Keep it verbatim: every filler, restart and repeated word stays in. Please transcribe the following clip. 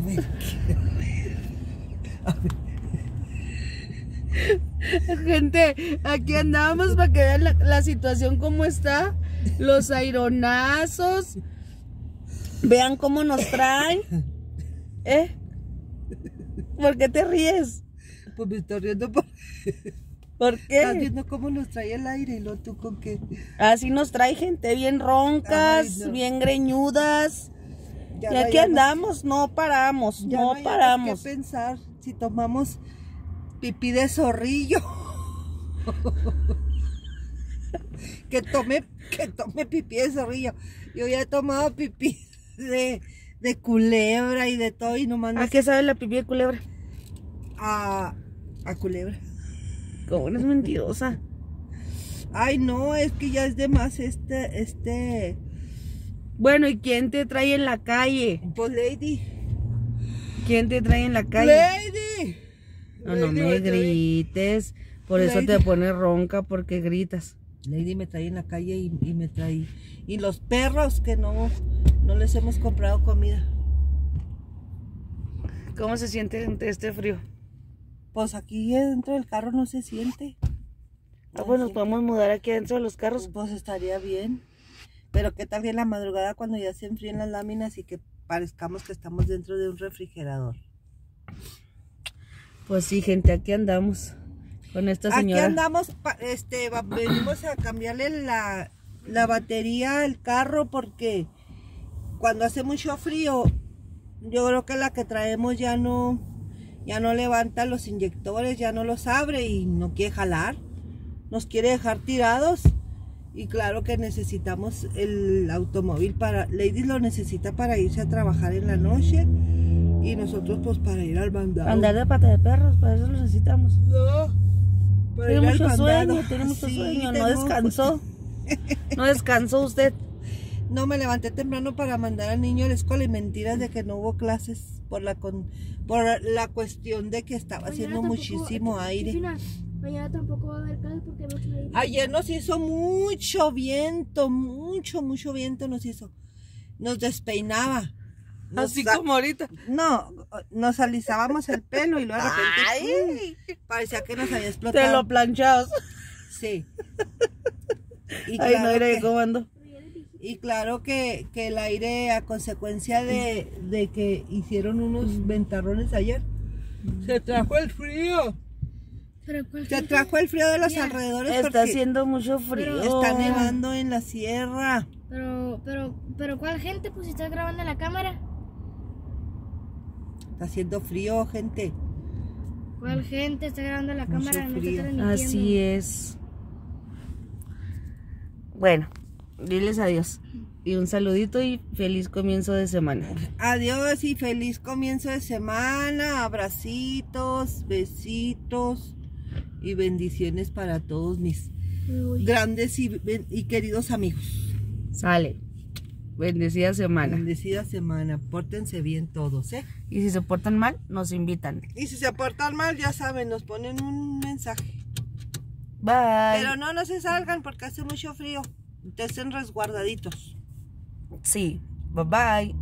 ver, a ver. Gente, aquí andamos para que vean la, la situación como está. Los aironazos. Vean cómo nos traen. ¿Eh? ¿Por qué te ríes? Pues me estoy riendo por... ¿Por qué? Estás viendo cómo nos trae el aire y lo tú con qué. Así nos trae gente bien roncas, Ay, no. bien greñudas. Ya Y no aquí hayamos- andamos, no paramos, ya no hayamos paramos. qué pensar si tomamos pipí de zorrillo. que tome, que tome pipí de zorrillo. Yo ya he tomado pipí de, de culebra y de todo y nomás no ¿A qué sabe la pipí de culebra? a, a culebra. Como eres mentirosa. Ay, no, es que ya es de más este, este, Bueno, ¿y quién te trae en la calle? pues Lady. ¿Quién te trae en la calle? Lady. No, no Lady me me trae- grites. Por eso Lady. te pones ronca, porque gritas. Lady me trae en la calle y, y me trae. Y los perros que no, no les hemos comprado comida. ¿Cómo se siente ante este frío? Pues aquí dentro del carro no se siente. Ah, pues nos podemos mudar aquí adentro de los carros. Pues estaría bien. Pero qué tal que en la madrugada cuando ya se enfríen las láminas y que parezcamos que estamos dentro de un refrigerador. Pues sí, gente, aquí andamos con esta señora. Aquí andamos, pa- este, va- venimos a cambiarle la, la batería al carro porque cuando hace mucho frío, yo creo que la que traemos ya no, ya no levanta los inyectores, ya no los abre y no quiere jalar, nos quiere dejar tirados. Y claro que necesitamos el automóvil para, Lady lo necesita para irse a trabajar en la noche y nosotros pues para ir al mandado. Andar de pata de perros, para eso lo necesitamos. No, para Tiene ir al mucho mandado. sueño, tiene mucho Sí, sueño, no tengo- descansó. No descansó usted. No, me levanté temprano para mandar al niño a la escuela y mentiras de que no hubo clases por la con, por la cuestión de que estaba haciendo muchísimo aire. Mañana tampoco va a haber clases porque hay mucho aire. Ayer nos hizo mucho viento, mucho, mucho viento nos hizo. Nos despeinaba. Nos Así sa- como ahorita. No, nos alisábamos el pelo y luego de repente ¡pum! Parecía que nos había explotado. Te lo planchados. Sí. Y Ay, no, claro era que- de cómo ando. Y claro que, que el aire, a consecuencia de, de que hicieron unos ventarrones ayer, se trajo el frío. Pero ¿cuál Se fue? trajo el frío de los Mira, alrededores Está porque haciendo mucho frío. está nevando en la sierra. Pero, pero, pero ¿cuál gente? Pues si estás grabando en la cámara. Está haciendo frío, gente. ¿Cuál gente está grabando en la Mucho cámara? No frío. está transmitiendo. Así es. Bueno, diles adiós. Y un saludito y feliz comienzo de semana. Adiós y feliz comienzo de semana. Abracitos, besitos y bendiciones para todos mis Uy. grandes y, y queridos amigos. Sale. Bendecida semana. Bendecida semana. Pórtense bien todos, ¿eh? Y si se portan mal, nos invitan. Y si se portan mal, ya saben, nos ponen un mensaje. Bye. Pero no, no se salgan porque hace mucho frío. Estén resguardaditos. Sí. Bye bye.